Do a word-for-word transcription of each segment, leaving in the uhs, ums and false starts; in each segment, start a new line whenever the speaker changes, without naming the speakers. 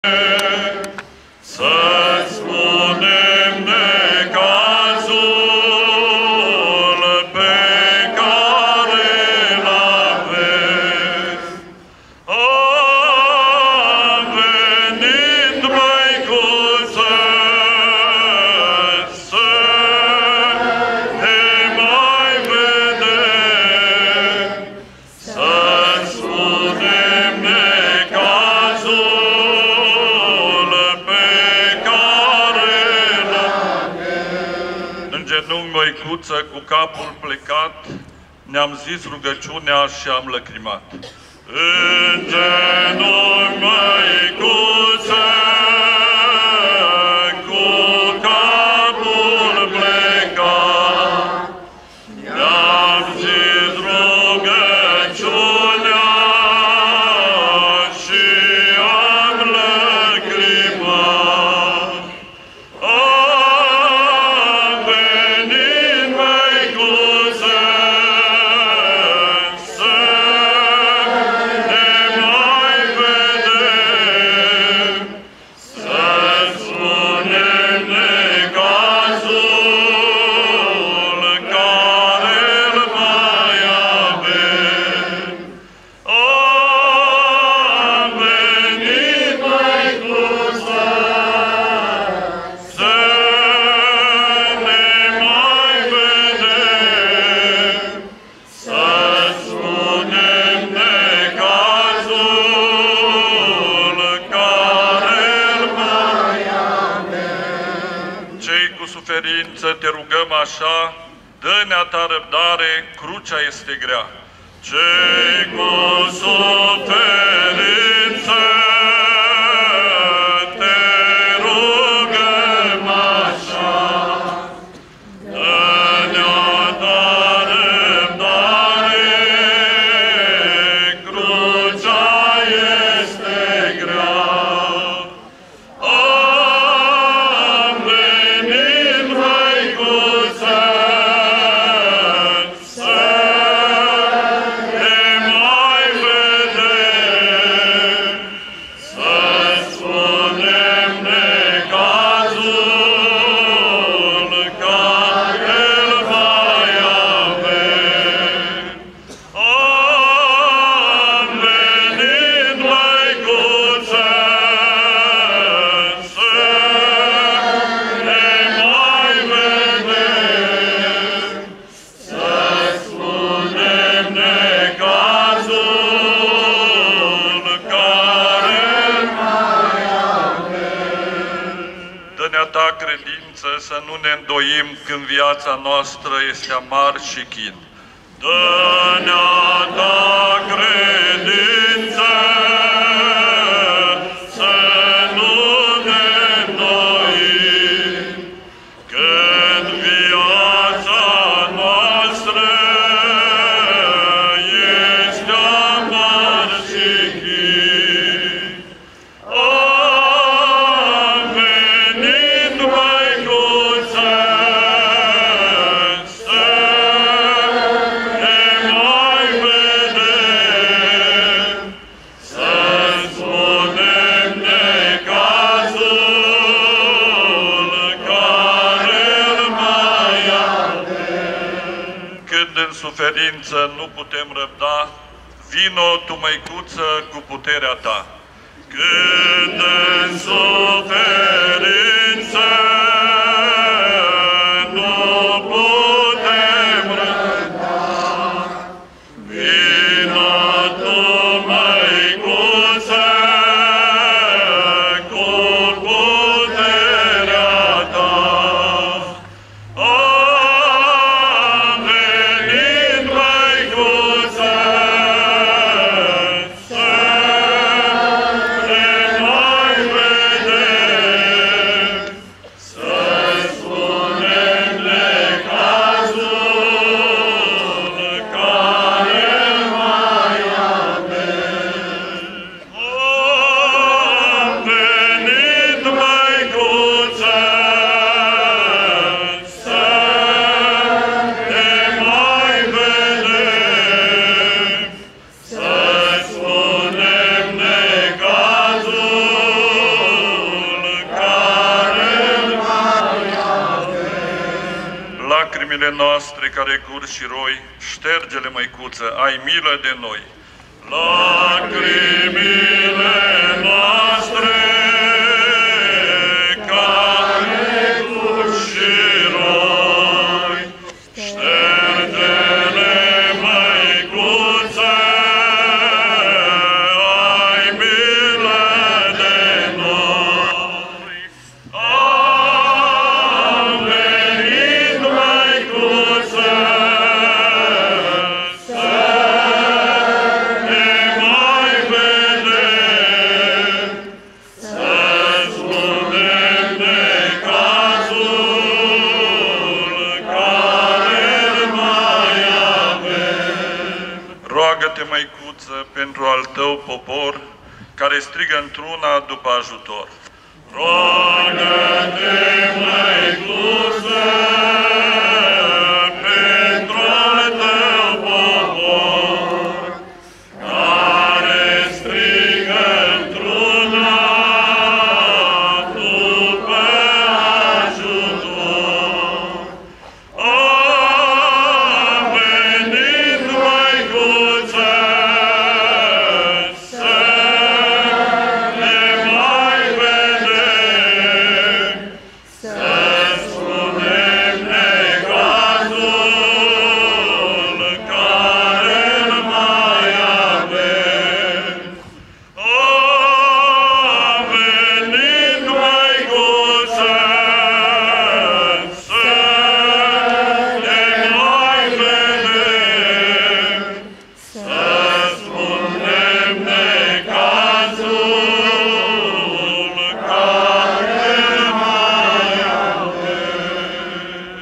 Să-ți spunem necazul pe care l-avem. A venit Măicuță să te mai vedem, să-ți spunem necazul genunchi, Măicuță, cu capul plecat, ne-am zis rugăciunea și am lăcrimat. În genunchi, Măicuță, cu capul plecat, ne-am zis rugăciunea și am lăcrimat. Suferință, te rugăm așa, dă-ne-a ta răbdare, crucea este grea. Cei cu suferință, te rugăm așa, dă-ne-a ta răbdare, crucea este grea. Dă-ne-a ta credință să nu ne îndoim când viața noastră este amar și chin. Dă-ne-a ta credință să nu ne îndoim când viața noastră este amar și chin. În suferință nu putem răbda, vino tu, Măicuță, cu puterea ta. Când în suferință nu putem răbda, vino tu, Măicuță, cu puterea ta. Să te mai vedem. lacrimile noastre care cur și roi, șterge-le, Măicuță, ai milă de noi. Lacrimile noastre care cur și roi, șterge-le, Măicuță, ai milă de noi. Am venit, Măicuță, roagă-te, Măicuță, pentru al tău popor, care strigă într-una după ajutor. Roagă-te, Măicuță, pentru al tău popor, care strigă într-una după ajutor. Am venit, Măicuță, să ne mai vedem, să spunem necazul care-l mai avem. Am venit, Măicuță, să ne mai vedem, să spunem necazul care-l mai avem.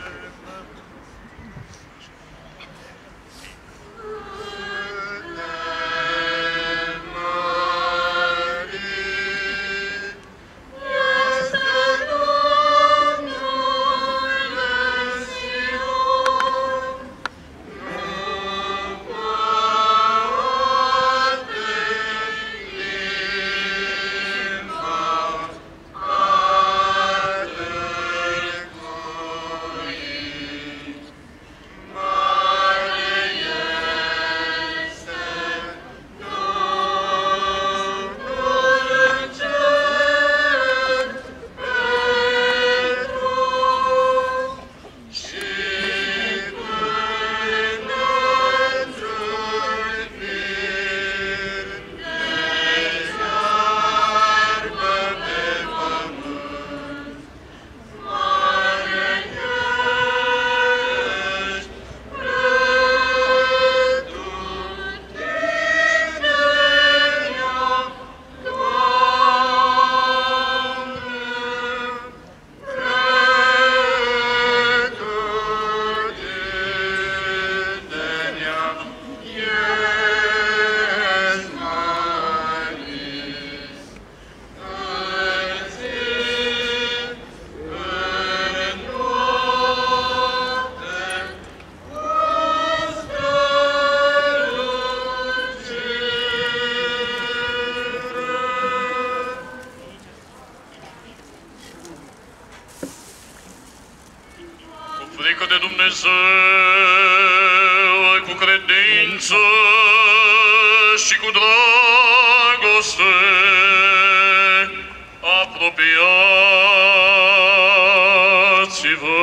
Cu frică de Dumnezeu, cu credință și cu dragoste, apropiați-vă.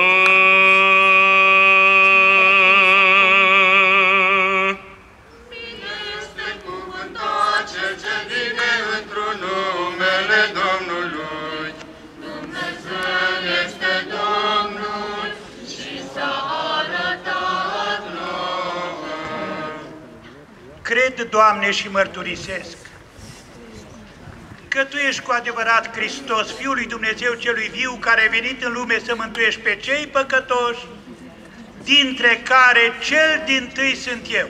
Bine este cuvântat cel ce vine într-un numele Domnului. Dumnezeu este Domnul și s-a arătat nouă.
Cred, Doamne, și mărturisesc că Tu ești cu adevărat Hristos, Fiul lui Dumnezeu celui viu, care a venit în lume să mântuiești pe cei păcătoși, dintre care cel dintâi sunt eu.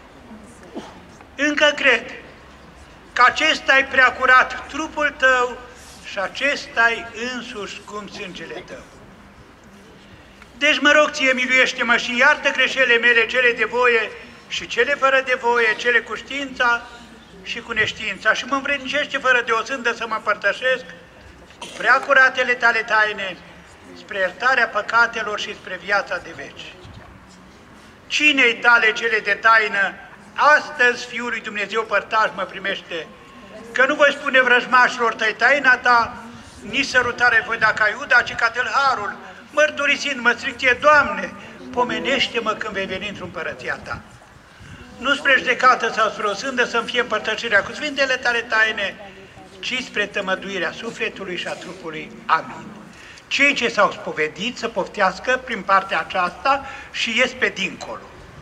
Încă cred că acesta-i preacurat trupul Tău și acesta-i însuși cum sângele Tău. Deci mă rog Ție, miluiește-mă și iartă greșelile mele, cele de voie și cele fără de voie, cele cu știința și cu neștiința, și mă învrednicește fără de o sândă să mă împărtășesc cu preacuratele Tale taine spre iertarea păcatelor și spre viața de veci. Cine-i tale cele de taină, astăzi Fiul lui Dumnezeu părtaș mă primește, că nu voi spune vrăjmașilor tăi taina ta, nici sărutare voi da ca Iuda, ci ca tâlharul, mărturisind-mă stricție, Doamne, pomenește-mă când vei veni într-o împărăția ta. Nu spre judecată sau spre o sândă să-mi fie împărtășirea cu sfintele tale taine, ci spre tămăduirea sufletului și a trupului. Amin. Cei ce s-au spovedit să poftească prin partea aceasta și ies pe dincolo.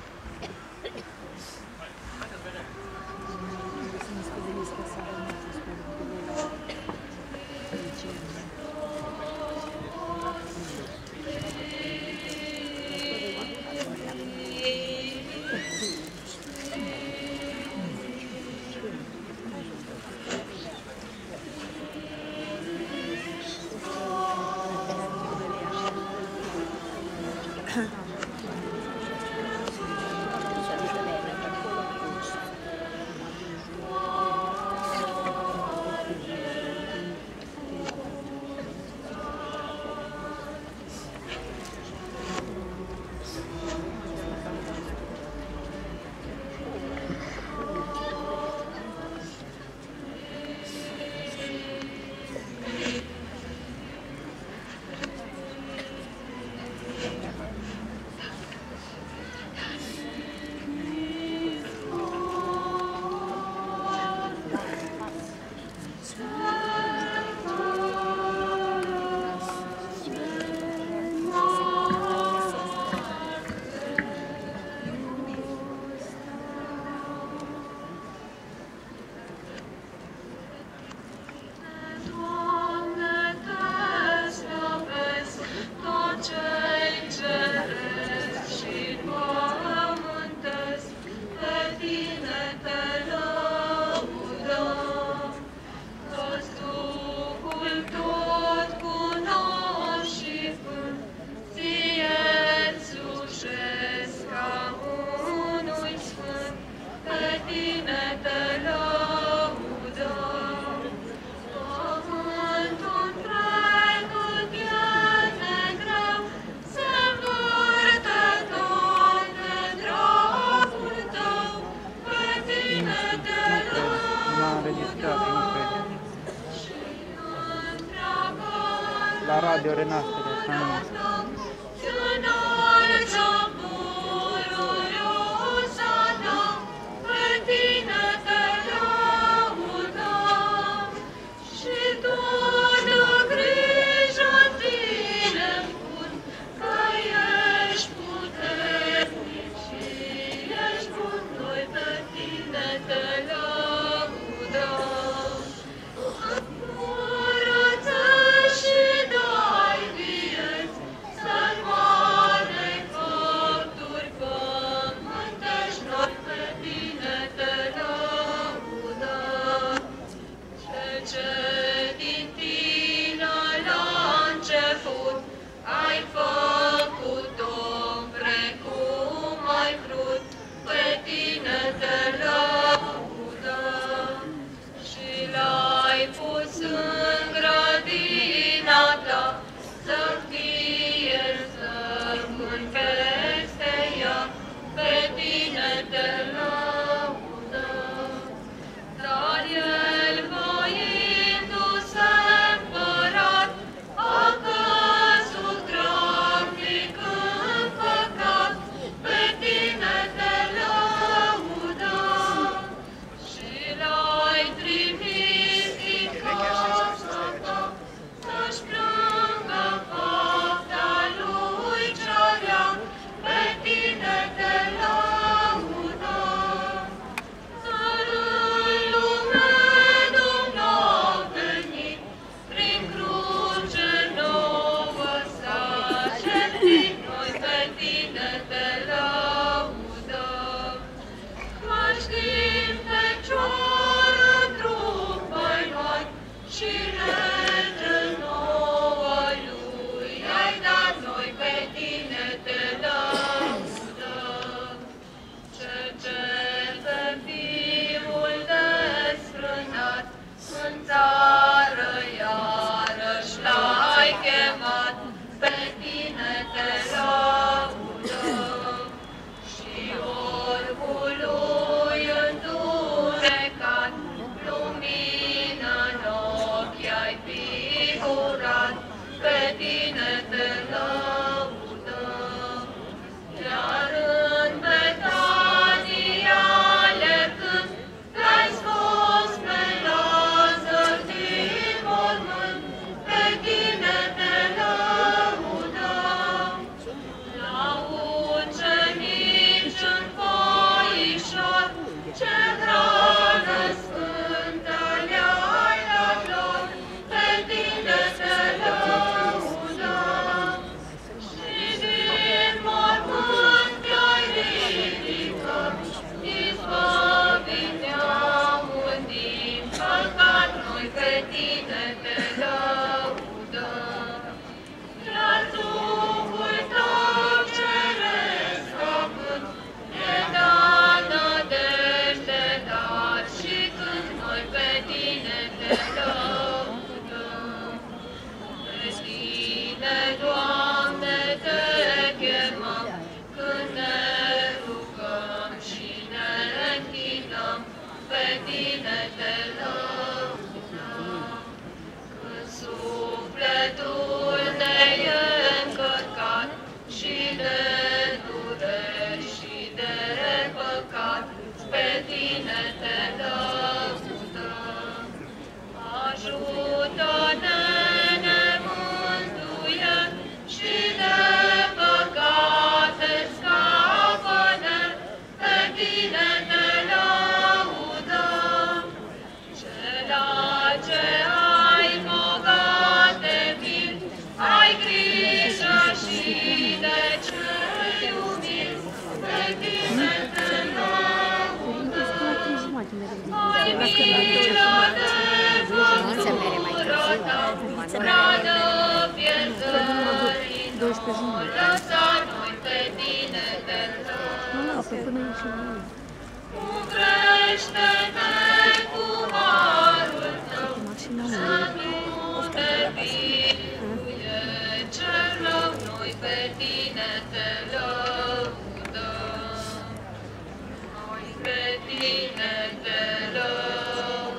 La radio Renaștere, așa numesc.
tine te lăudăm, iar în Betania alergând, te-ai scos pe Lazar din mormânt, pe tine te lăudăm. La ucenici în foișor, ce hrană sfântă le-ai dat lor, pe tine te lăudăm. Și din mormânt te-ai ridicat, izbăvind neamul din păcat, noi pe tine te lăudăm. Iar Duhul tău ceresc având, ne da nădejde, dar și când noi pe tine te lăudăm. Pe tine, Doamne, te chemăm, când ne rugăm și ne închinăm, pe tine te lăudăm. Când sufletul ne e încărcat și de dureri și de păcat, pe tine te lăudăm. Ajută-ne, ne mântuie și de păcate scapă-ne, pe tine te lăudăm. Cela ce ai bogate vin, ai grijă și de cei umili, pe tine te lăudăm. Ai milă de făptură ta, rană pierzării nouă, lăsa noi pe tine te lăudăm. Umbrește-ne cu harul tău, să nu te biruie cel rău, noi pe tine te lăudăm. Noi pe tine te lăudăm.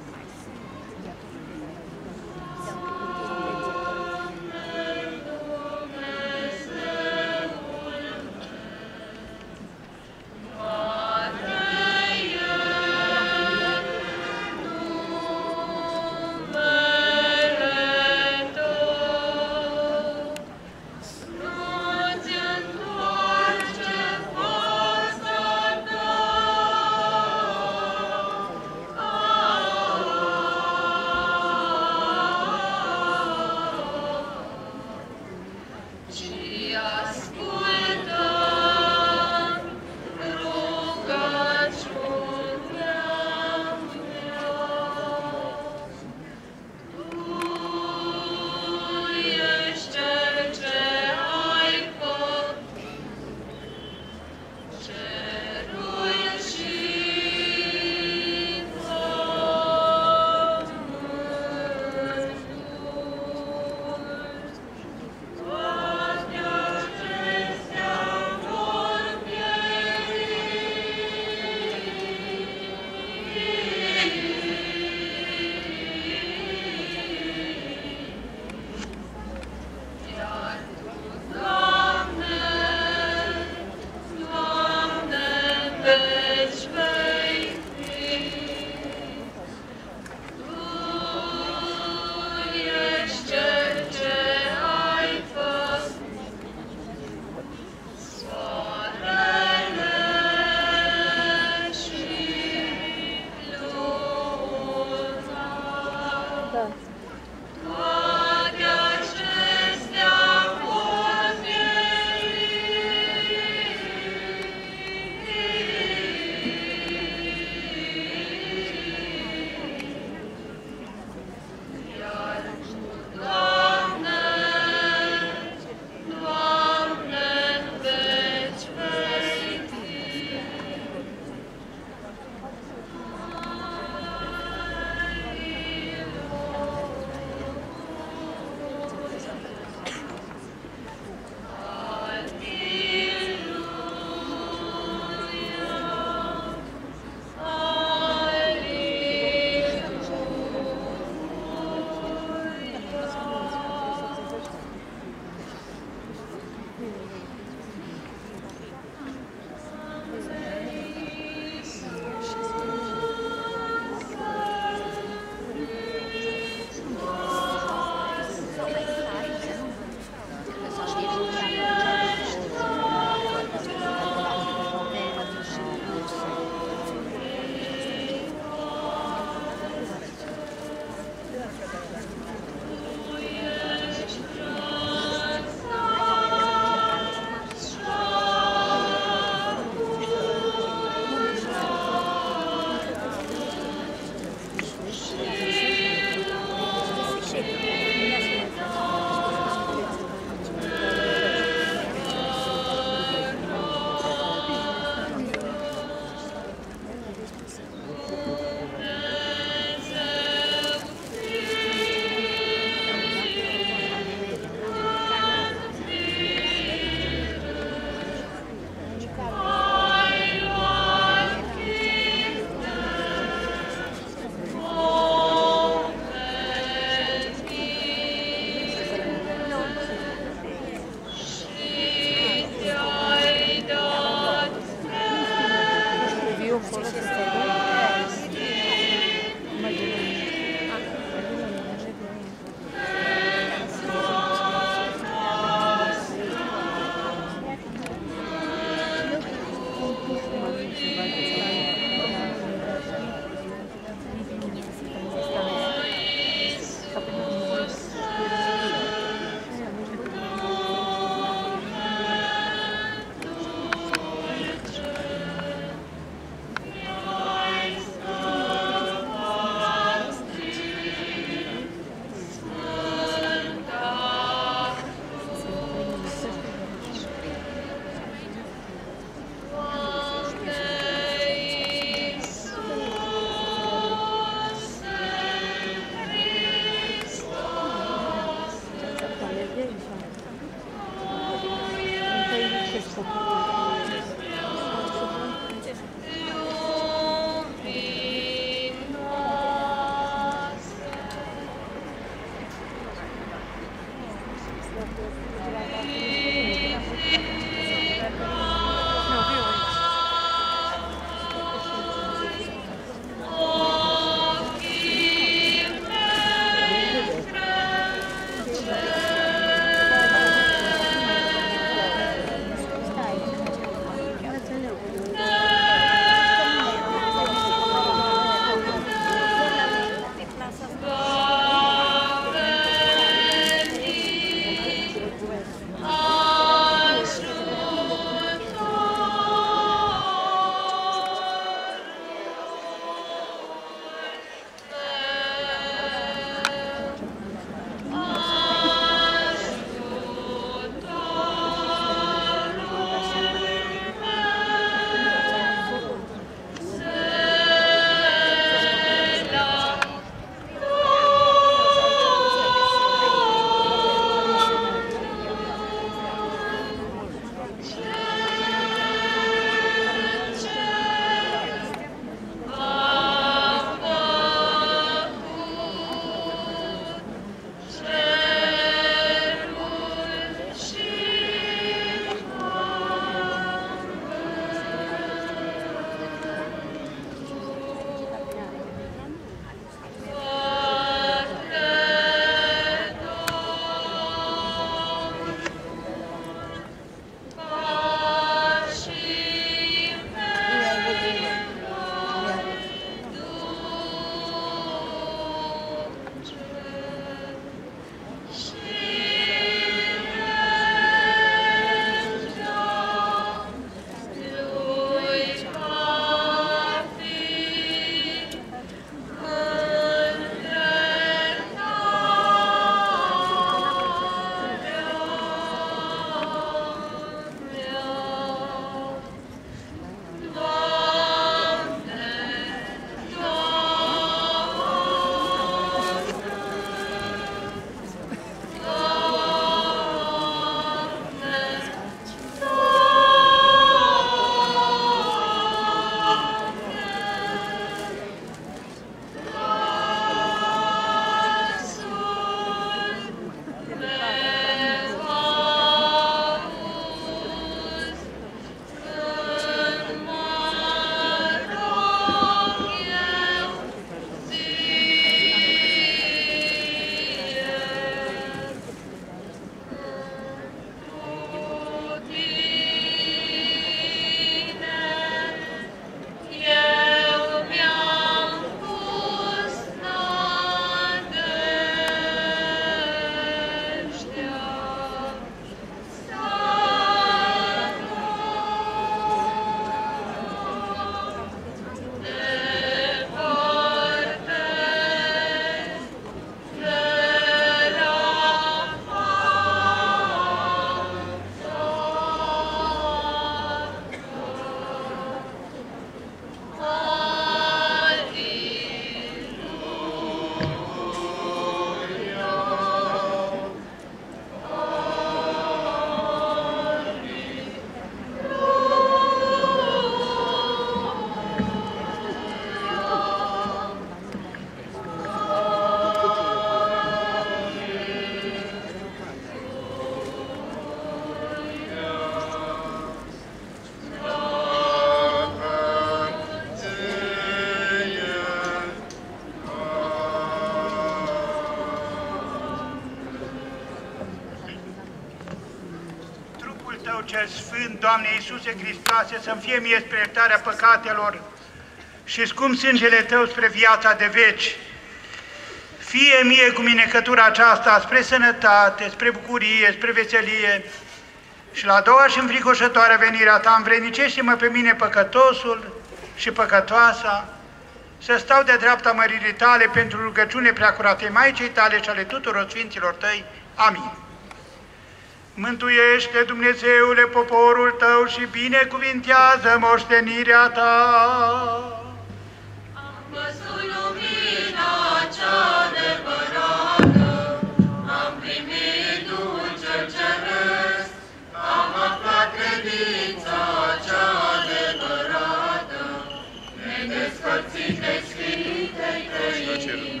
cel Sfânt, Doamne Iisuse Hristoase, să-mi fie mie spre iertarea păcatelor și scump sângele Tău spre viața de veci. Fie mie cu minecătura aceasta spre sănătate, spre bucurie, spre veselie și la a doua și înfricoșătoarea venirea Ta, învrednicește-mă pe mine păcătosul și păcătoasa, să stau de dreapta măririi Tale pentru rugăciune preacuratei Maicii Tale și ale tuturor Sfinților Tăi. Amin. Mântuiește, Dumnezeule, poporul Tău și binecuvintează moștenirea Ta.
Am văzut lumina cea adevărată, am primit Duhul cel ceresc, am aflat credința cea adevărată, nedespărțit de Sfintei Trăimi,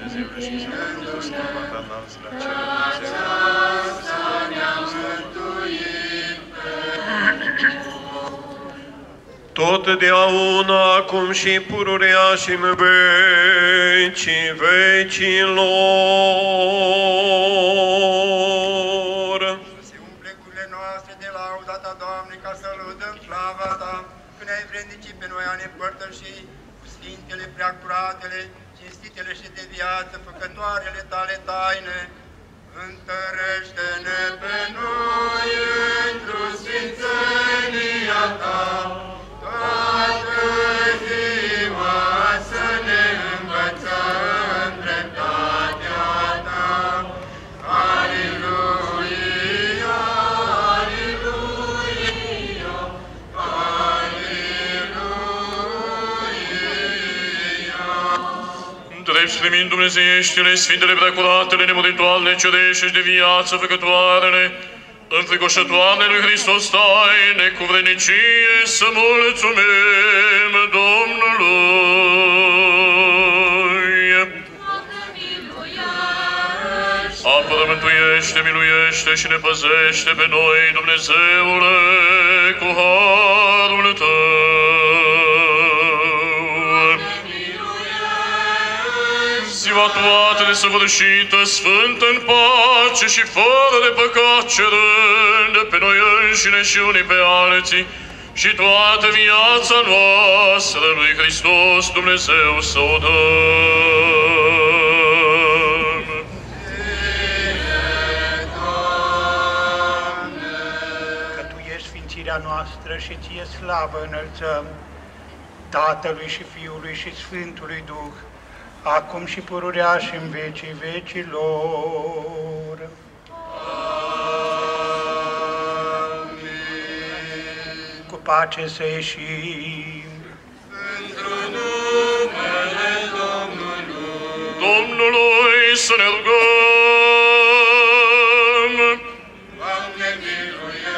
aceasta ne-a mântuit pe
totdeauna, acum și pururea și în vecii vecilor.
Să se umple gurile noastre de lauda Ta, Doamne, ca să lăudăm slava Ta, când ai vrednicit pe noi a ne împărtăși cu Sfintele, Preacuratele, cinstitele și de viață, făcătoarele Tale taine. Întărește-ne pe noi într-o sfințenia Ta, toată ziua să ne învățăm dreptatea Ta. Aleluia, aleluia, aleluia.
Drept primind dumnezeieștile, Sfintele Preacuratele, nemuritoarele, cerești și de viață făcătoarele, înfricoșătoare lui Hristos taine, cu vrednicie să mulțumim Domnului.
Doamne, miluiește!
Apără, mântuiește, miluiește și ne păzește pe noi, Dumnezeule, cu harul Tău. Ziua toată desăvârșită, sfântă în pace și fără de păcat, cerând pe noi înșine și unii pe alții și toată viața noastră lui Hristos Dumnezeu să o dăm.
Că Tu ești sfințirea noastră și Ție slavă înălțăm, Tatălui și Fiului și Sfântului Duh, acum și pururea și în vecii vecilor.
Amin.
Cu pace să ieșim.
Într-o numele Domnului,
Domnului să ne rugăm.
Doamne, miluiește!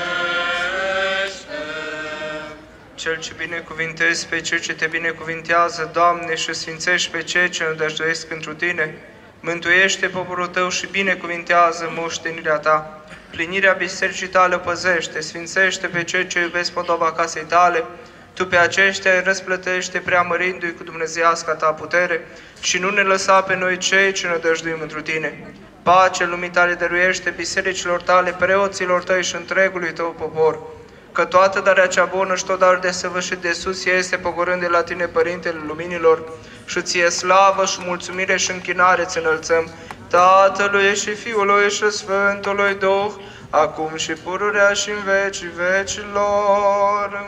Cel ce binecuvintezi pe cei ce te binecuvintează, Doamne, și sfințești pe cei ce nădăjduiesc întru Tine, mântuiește poporul Tău și binecuvintează moștenirea Ta. Plinirea bisericii Tale o păzește, sfințește pe cei ce iubesc podoba casei Tale, Tu pe aceștia îi răsplătește preamărindu-i cu dumnezeiasca Ta putere și nu ne lăsa pe noi cei ce nădăjduim întru Tine. Pace lumii Tale dăruiește bisericilor Tale, preoților Tăi și întregului Tău popor, că toată darea cea bună și tot darul desăvârșit de sus este pogorând de la Tine, Părintele Luminilor, și Ție slavă și mulțumire și închinare ți înălțăm, Tatălui și Fiului și Sfântului Duh, acum și pururea și în vecii vecilor.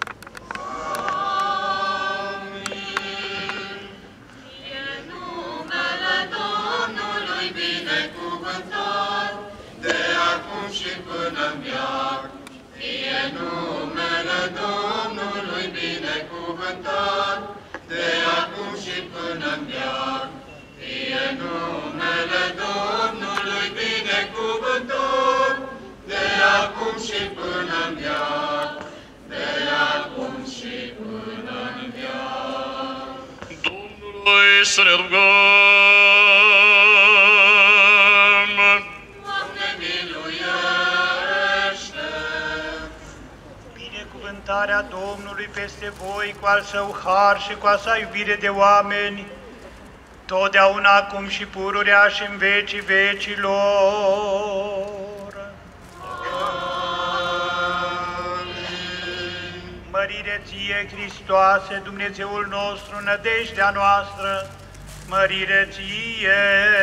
Fie numele Domnului binecuvântat,
De acum și până-n veac, fie numele Domnului binecuvântat, de acum și până-n veac, fie numele Domnului binecuvântat, de acum și până-n veac, de acum și până-n veac.
Domnului să ne rugăm.
Doamne, miluiește!
Binecuvântarea Domnului peste voi cu al Său har și cu a Sa iubire de oameni, totdeauna acum și pururea și în vecii vecilor. Mărire ție, Hristoase, Dumnezeul nostru, nădejdea noastră, mărire ție!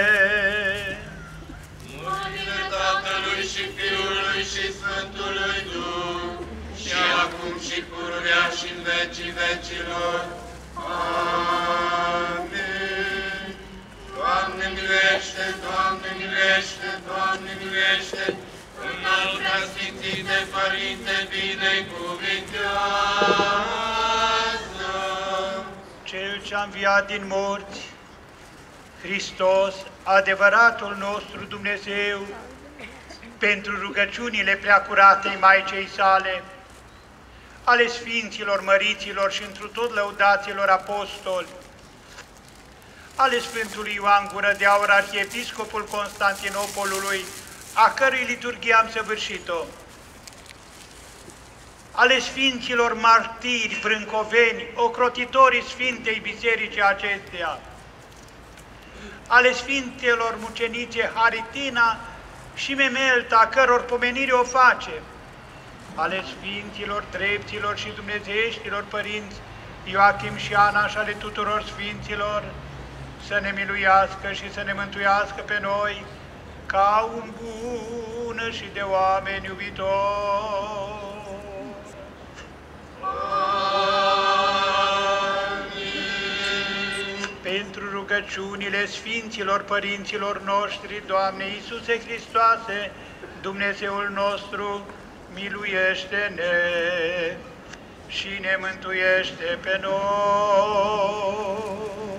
Mărire Tatălui și Fiului și Sfântului Duh, și acum și pururea și în vecii vecilor. Amin. Doamne miluiește, Doamne miluiește, Doamne miluiește, înalt preasfințite Părinte, binecuvintează.
Cel ce-a înviat din morți, Hristos, adevăratul nostru Dumnezeu, pentru rugăciunile preacuratei Maicei sale, ale Sfinților, Măriților și întru tot lăudaților apostoli, ale Sfântului Ioan Gură de Aur, Arhiepiscopul Constantinopolului, a cărui liturghie am săvârșit-o, ale Sfinților martiri, brâncoveni, ocrotitorii Sfintei Bisericii acesteia, ale Sfintelor Mucenițe Haritina și Memelta, a căror pomenire o face, ale Sfinților, Trepților și Dumnezeieștilor Părinți Ioachim și Ana și ale tuturor Sfinților, să ne miluiască și să ne mântuiască pe noi, ca un bun și de oameni iubitori. Amin. Pentru rugăciunile Sfinților Părinților noștri, Doamne Iisuse Hristoase, Dumnezeul nostru, miluiește-ne și ne mântuiește pe noi.